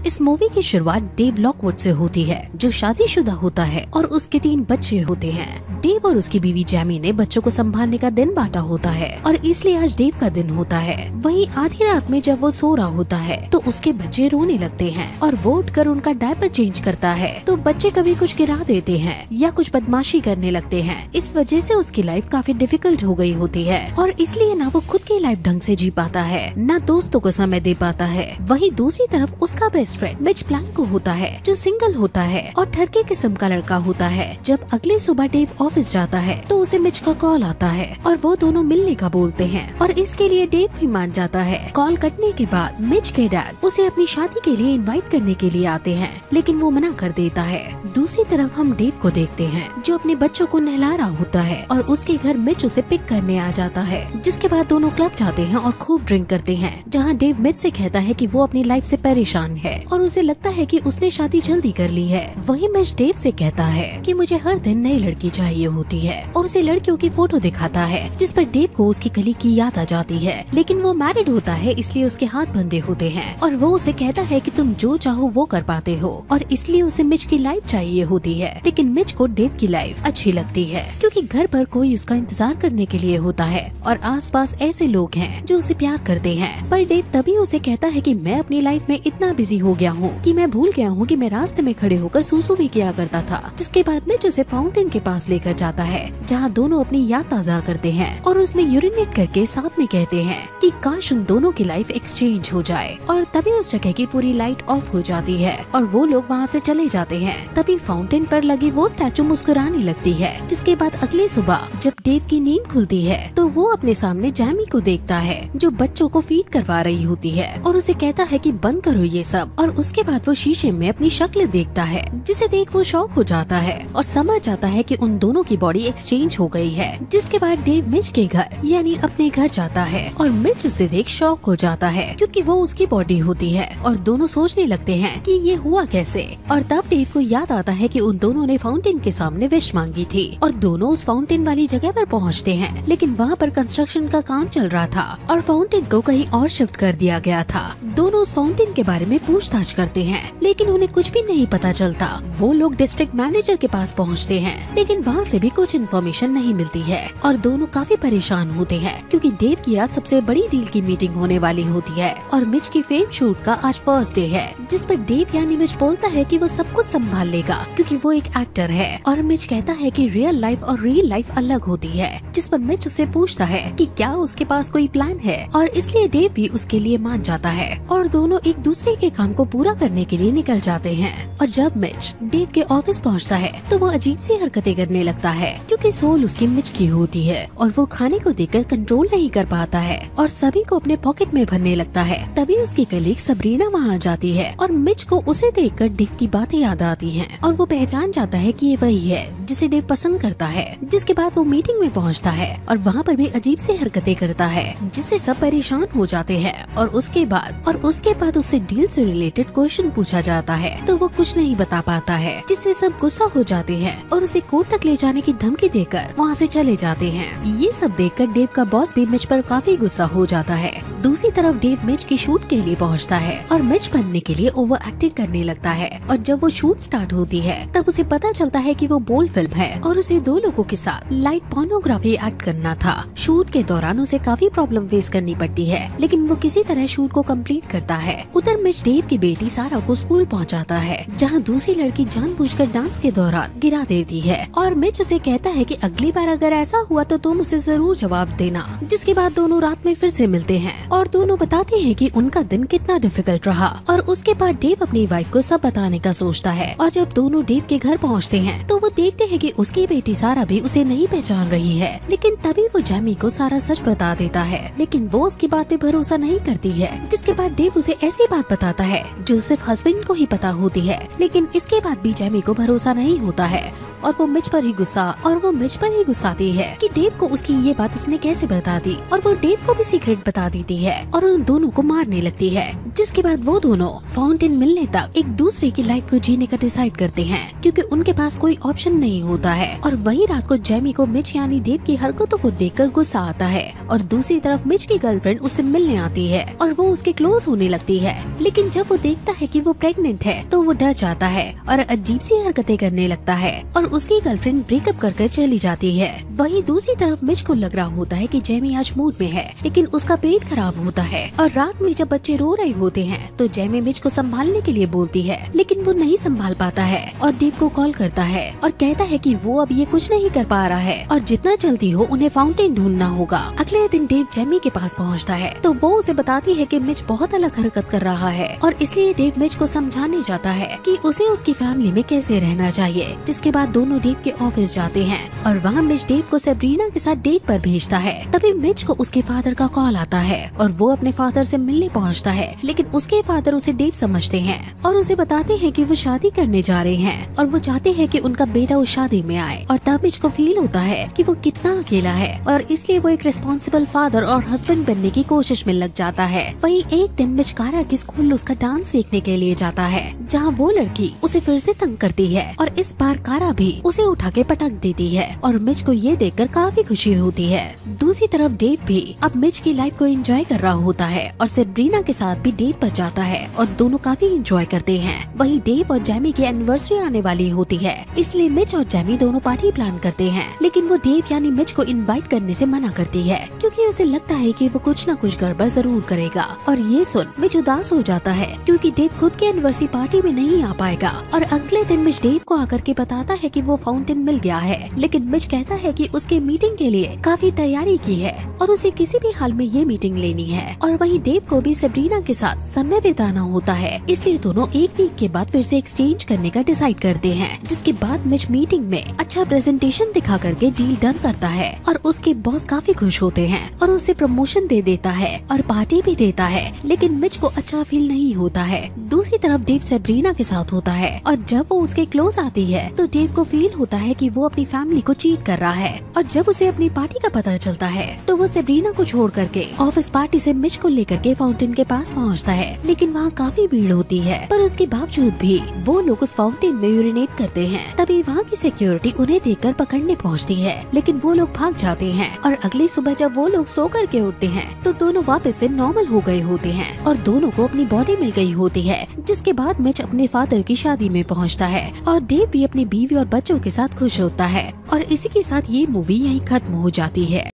इस मूवी की शुरुआत डेव लॉकवुड से होती है, जो शादीशुदा होता है और उसके 3 बच्चे होते हैं। डेव और उसकी बीवी जैमी ने बच्चों को संभालने का दिन बांटा होता है और इसलिए आज डेव का दिन होता है। वहीं आधी रात में जब वो सो रहा होता है तो उसके बच्चे रोने लगते हैं और वो उठकर उनका डायपर चेंज करता है तो बच्चे कभी कुछ गिरा देते हैं या कुछ बदमाशी करने लगते हैं। इस वजह से उसकी लाइफ काफी डिफिकल्ट हो गई होती है और इसलिए ना वो खुद की लाइफ ढंग से जी पाता है, ना दोस्तों को समय दे पाता है। वहीं दूसरी तरफ उसका बेस्ट फ्रेंड मिच प्लैंको होता है, जो सिंगल होता है और ठरके किस्म का लड़का होता है। जब अगली सुबह डेव ऑफिस जाता है तो उसे मिच का कॉल आता है और वो दोनों मिलने का बोलते हैं और इसके लिए डेव भी मान जाता है। कॉल कटने के बाद मिच के डैड उसे अपनी शादी के लिए इनवाइट करने के लिए आते हैं, लेकिन वो मना कर देता है। दूसरी तरफ हम डेव को देखते हैं जो अपने बच्चों को नहला रहा होता है और उसके घर मिच उसे पिक करने आ जाता है। जिसके बाद दोनों क्लब जाते हैं और खूब ड्रिंक करते हैं, जहाँ डेव मिच से कहता है कि वो अपनी लाइफ से परेशान है और उसे लगता है कि उसने शादी जल्दी कर ली है। वहीं मिच डेव से कहता है कि मुझे हर दिन नई लड़की चाहिए होती है और उसे लड़कियों की फोटो दिखाता है, जिस पर डेव को उसकी कलीग की याद आ जाती है। लेकिन वो मैरिड होता है इसलिए उसके हाथ बंधे होते हैं और वो उसे कहता है कि तुम जो चाहो वो कर पाते हो और इसलिए उसे मिच की लाइफ चाहिए होती है। लेकिन मिच को डेव की लाइफ अच्छी लगती है क्योंकि घर पर कोई उसका इंतजार करने के लिए होता है और आसपास ऐसे लोग हैं जो उसे प्यार करते हैं। पर डेव तभी उसे कहता है कि मैं अपनी लाइफ में इतना बिजी हो गया हूँ कि मैं भूल गया हूँ कि मैं रास्ते में खड़े होकर सूसू भी किया करता था। जिसके बाद मिच उसे फाउंटेन के पास लेकर जाता है जहाँ दोनों अपनी याद ताज़ा करते हैं और उसमें यूरिनेट करके साथ में कहते हैं कि काश उन दोनों की लाइफ एक्सचेंज हो जाए। और तभी उस जगह की पूरी लाइट ऑफ हो जाती है और वो लोग वहाँ से चले जाते हैं। तभी फाउंटेन पर लगी वो स्टैचू मुस्कुराने लगती है। जिसके बाद अगली सुबह जब डेव की नींद खुलती है तो वो अपने सामने जैमी को देखता है जो बच्चों को फीड करवा रही होती है और उसे कहता है कि बंद करो ये सब। और उसके बाद वो शीशे में अपनी शक्ल देखता है, जिसे देख वो शॉक हो जाता है और समझ जाता है कि उन दोनों की बॉडी एक्सचेंज हो गई है। जिसके बाद डेव मिच के घर यानी अपने घर जाता है और मिच उसे देख शॉक हो जाता है क्योंकि वो उसकी बॉडी होती है और दोनों सोचने लगते हैं कि ये हुआ कैसे। और तब डेव को याद आता है कि उन दोनों ने फाउंटेन के सामने विश मांगी थी और दोनों उस फाउंटेन वाली जगह पर पहुंचते हैं, लेकिन वहाँ पर कंस्ट्रक्शन का काम चल रहा था और फाउंटेन को कहीं और शिफ्ट कर दिया गया था। दोनों उस फाउंटेन के बारे में पूछताछ करते हैं लेकिन उन्हें कुछ भी नहीं पता चलता। वो लोग डिस्ट्रिक्ट मैनेजर के पास पहुँचते हैं लेकिन वहाँ से भी कुछ इन्फॉर्मेशन नहीं मिलती है और दोनों काफी परेशान होते हैं क्योंकि डेव की आज सबसे बड़ी डील की मीटिंग होने वाली होती है और मिच की फिल्म शूट का आज फर्स्ट डे है। जिस पर डेव यानी मिच बोलता है कि वो सब कुछ संभाल लेगा क्योंकि वो एक एक्टर है और मिच कहता है कि रियल लाइफ और रियल लाइफ अलग होती है। जिस पर मिच उससे पूछता है कि क्या उसके पास कोई प्लान है और इसलिए डेव भी उसके लिए मान जाता है और दोनों एक दूसरे के काम को पूरा करने के लिए निकल जाते हैं। और जब मिच डेव के ऑफिस पहुँचता है तो वो अजीब सी हरकतें करने लगता है क्योंकि सोल उसकी मिच की होती है और वो खाने को देखकर कंट्रोल नहीं कर पाता है और सभी को अपने पॉकेट में भरने लगता है। तभी उसकी कलीग सबरीना वहाँ आ जाती है और मिच को उसे देखकर डेव की बातें याद आती हैं और वो पहचान जाता है कि ये वही है जिसे डेव पसंद करता है। जिसके बाद वो मीटिंग में पहुँचता है और वहाँ पर भी अजीब सी हरकतें करता है जिससे सब परेशान हो जाते हैं। और उसके बाद उससे डील से रिलेटेड क्वेश्चन पूछा जाता है तो वो कुछ नहीं बता पाता है, जिससे सब गुस्सा हो जाते हैं और उसे कोर्ट तक ले जाने की धमकी देकर वहाँ से चले जाते हैं। ये सब देखकर डेव का बॉस भी मिच पर काफी गुस्सा हो जाता है। दूसरी तरफ डेव मिच की शूट के लिए पहुँचता है और मिच बनने के लिए ओवर एक्टिंग करने लगता है और जब वो शूट स्टार्ट होती है तब उसे पता चलता है कि वो बोल्ड फिल्म है और उसे 2 लोगों के साथ लाइट पोर्नोग्राफी एक्ट करना था। शूट के दौरान उसे काफी प्रॉब्लम फेस करनी पड़ती है लेकिन वो किसी तरह शूट को कंप्लीट करता है। उधर मिच डेव की बेटी सारा को स्कूल पहुंचाता है जहां दूसरी लड़की जानबूझकर डांस के दौरान गिरा देती है और मिच उसे कहता है कि अगली बार अगर ऐसा हुआ तो तुम उसे जरूर जवाब देना। जिसके बाद दोनों रात में फिर से मिलते हैं और दोनों बताते हैं कि उनका दिन कितना डिफिकल्ट रहा। और उसके बाद डेव अपनी वाइफ को सब बताने का सोचता है और जब दोनों डेव के घर पहुंचते हैं तो वो देखते हैं कि उसकी बेटी सारा भी उसे नहीं पहचान रही है। लेकिन तभी वो जैमी को सारा सच बता देता है लेकिन वो उसकी बात पे भरोसा नहीं करती है। जिसके बाद डेव उसे ऐसी बात बताता है जो सिर्फ हस्बैंड को ही पता होती है, लेकिन इसके बाद भी जैमी को भरोसा नहीं होता है और वो मिच पर ही गुस्साती है कि डेव को उसकी ये बात उसने कैसे बता दी और वो डेव को भी सीक्रेट बता देती है और उन दोनों को मारने लगती है। जिसके बाद वो दोनों फाउंटेन मिलने तक एक दूसरे की लाइफ को जीने का डिसाइड करते हैं क्योंकि उनके पास कोई ऑप्शन नहीं होता है। और वही रात को जैमी को मिच यानी डेव की हरकतों को देखकर गुस्सा आता है और दूसरी तरफ मिच की गर्लफ्रेंड उससे मिलने आती है और वो उसके क्लोज होने लगती है। लेकिन जब जब वो देखता है कि वो प्रेग्नेंट है तो वो डर जाता है और अजीब सी हरकतें करने लगता है और उसकी गर्लफ्रेंड ब्रेकअप कर चली जाती है। वहीं दूसरी तरफ मिच को लग रहा होता है कि जेमी आज मूड में है, लेकिन उसका पेट खराब होता है और रात में जब बच्चे रो रहे होते हैं तो जेमी मिच को संभालने के लिए बोलती है, लेकिन वो नहीं संभाल पाता है और डेव को कॉल करता है और कहता है कि वो अब ये कुछ नहीं कर पा रहा है और जितना जल्दी हो उन्हें फाउंटेन ढूंढना होगा। अगले दिन डेव जेमी के पास पहुंचता है तो वो उसे बताती है कि मिच बहुत अलग हरकत कर रहा है और इसलिए डेव मिच को समझाने जाता है कि उसे उसकी फैमिली में कैसे रहना चाहिए। जिसके बाद दोनों डेव के ऑफिस जाते हैं और वहाँ मिच डेव को सेब्रीना के साथ डेट पर भेजता है। तभी मिच को उसके फादर का कॉल आता है और वो अपने फादर से मिलने पहुँचता है, लेकिन उसके फादर उसे डेव समझते हैं और उसे बताते हैं कि वो शादी करने जा रहे हैं और वो चाहते हैं कि उनका बेटा उस शादी में आए। और तब मिच को फील होता है कि वो कितना अकेला है और इसलिए वो एक रिस्पॉन्सिबल फादर और हस्बैंड बनने की कोशिश में लग जाता है। वहीं एक दिन मिच कारा के स्कूल उसका डांस सीखने के लिए जाता है, जहाँ वो लड़की उसे फिर से तंग करती है और इस बार कारा भी उसे उठा के पटक देती है और मिच को ये देखकर काफी खुशी होती है। दूसरी तरफ डेव भी अब मिच की लाइफ को एंजॉय कर रहा होता है और सेब्रीना के साथ भी डेट पर जाता है और दोनों काफी एंजॉय करते हैं। वहीं डेव और जेमी की एनिवर्सरी आने वाली होती है, इसलिए मिच और जेमी दोनों पार्टी प्लान करते हैं, लेकिन वो डेव यानी मिच को इनवाइट करने से मना करती है क्योंकि उसे लगता है कि वो कुछ न कुछ गड़बड़ जरूर करेगा। और ये सुन मिच उदास हो जाता है क्योंकि डेव खुद की एनिवर्सरी पार्टी में नहीं आ पाएगा। और अगले दिन मिच डेव को आकर के बताता है कि वो फाउंटेन मिल गया है, लेकिन मिच कहता है कि उसके मीटिंग के लिए काफी तैयारी की है और उसे किसी भी हाल में ये मीटिंग लेनी है। और वहीं डेव को भी सेब्रीना के साथ समय बिताना होता है, इसलिए दोनों एक वीक के बाद फिर से एक्सचेंज करने का डिसाइड करते हैं। जिसके बाद मिच मीटिंग में अच्छा प्रेजेंटेशन दिखा करके डील डन करता है और उसके बॉस काफी खुश होते हैं और उसे प्रमोशन दे देता है और पार्टी भी देता है, लेकिन मिच को अच्छा फील नहीं होता है। दूसरी तरफ डेव सेब्रीना के साथ होता है और जब वो उसके क्लोज आती है तो डेव को फील होता है कि वो अपनी फैमिली को चीट कर रहा है। और जब उसे अपनी पार्टी का पता चलता है तो वो सेब्रीना को छोड़ करके ऑफिस पार्टी से मिच को लेकर के फाउंटेन के पास पहुंचता है, लेकिन वहाँ काफी भीड़ होती है। पर उसके बावजूद भी वो लोग उस फाउंटेन में यूरिनेट करते हैं। तभी वहाँ की सिक्योरिटी उन्हें देखकर पकड़ने पहुँचती है, लेकिन वो लोग भाग जाते हैं। और अगली सुबह जब वो लोग सो करके उठते हैं तो दोनों वापस से नॉर्मल हो गए होते हैं और दोनों को अपनी बॉडी मिल गई होती है। जिसके बाद मिच अपने फादर की शादी में पहुँचता है और डेव भी अपनी बीवी और बच्चों के साथ खुश होता है। और इसी के साथ ये मूवी यहीं खत्म हो जाती है।